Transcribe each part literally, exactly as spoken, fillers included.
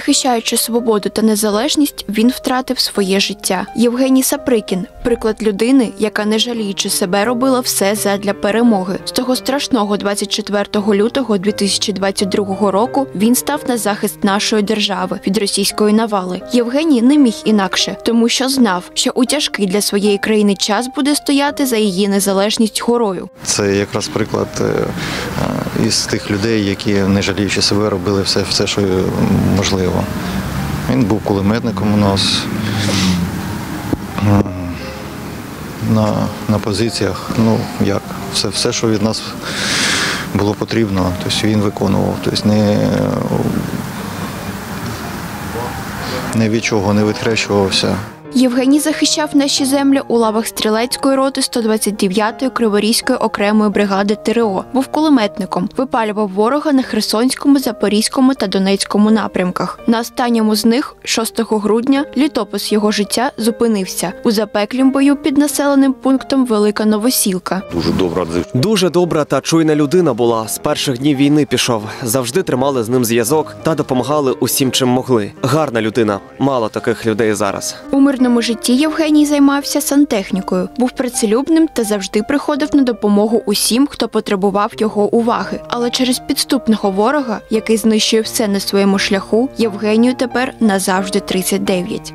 Захищаючи свободу та незалежність, він втратив своє життя. Євгеній Саприкін – приклад людини, яка, не жаліючи себе, робила все задля перемоги. З того страшного двадцять четвертого лютого дві тисячі двадцять другого року він став на захист нашої держави від російської навали. Євгеній не міг інакше, тому що знав, що у тяжкий для своєї країни час буде стояти за її незалежність горою. Це якраз приклад із тих людей, які, не жаліючи себе, робили все, все, що можливо. Він був кулеметником у нас на, на позиціях, ну як, все, все, що від нас було потрібно, тобто він виконував, тобто не, не від чого не відхрещувався. Євгеній захищав наші землі у лавах стрілецької роти сто двадцять дев'ятої Криворізької окремої бригади ТрО. Був кулеметником, випалював ворога на Херсонському, Запорізькому та Донецькому напрямках. На останньому з них, шостого грудня, літопис його життя зупинився у запеклім бою під населеним пунктом Велика Новосілка. Дуже добра, дуже добра та чуйна людина була. З перших днів війни пішов. Завжди тримали з ним зв'язок та допомагали усім, чим могли. Гарна людина. Мало таких людей зараз. У мирному житті Євгеній займався сантехнікою, був працелюбним та завжди приходив на допомогу усім, хто потребував його уваги. Але через підступного ворога, який знищує все на своєму шляху, Євгенію тепер назавжди тридцять дев'ять.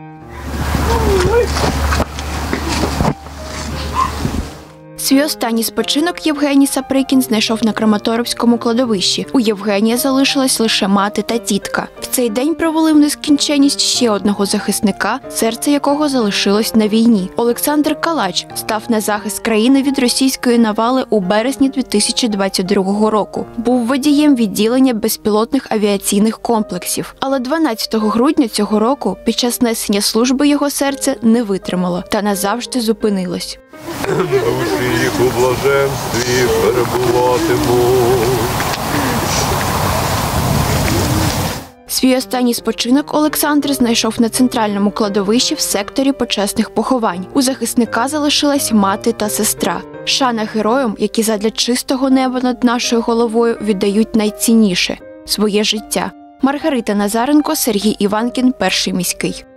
Свій останній спочинок Євгеній Саприкін знайшов на Краматорському кладовищі. У Євгенія залишилась лише мати та тітка. В цей день провели в нескінченність ще одного захисника, серце якого залишилось на війні. Олександр Калач став на захист країни від російської навали у березні дві тисячі двадцять другого року. Був водієм відділення безпілотних авіаційних комплексів. Але дванадцятого грудня цього року під час несення служби його серце не витримало та назавжди зупинилось. Душі їх у блаженстві перебуватимуть. Свій останній спочинок Олександр знайшов на центральному кладовищі в секторі почесних поховань. У захисника залишилась мати та сестра. Шана героям, які задля чистого неба над нашою головою віддають найцінніше – своє життя. Маргарита Назаренко, Сергій Іванкін, Перший міський.